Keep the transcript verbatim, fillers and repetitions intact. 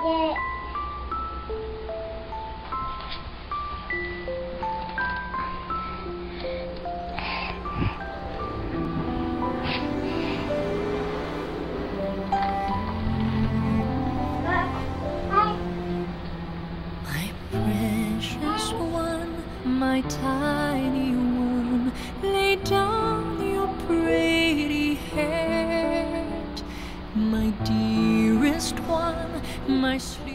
Yeah. My precious one, my tiny one, lay down your pretty head. My dearest one, my sweet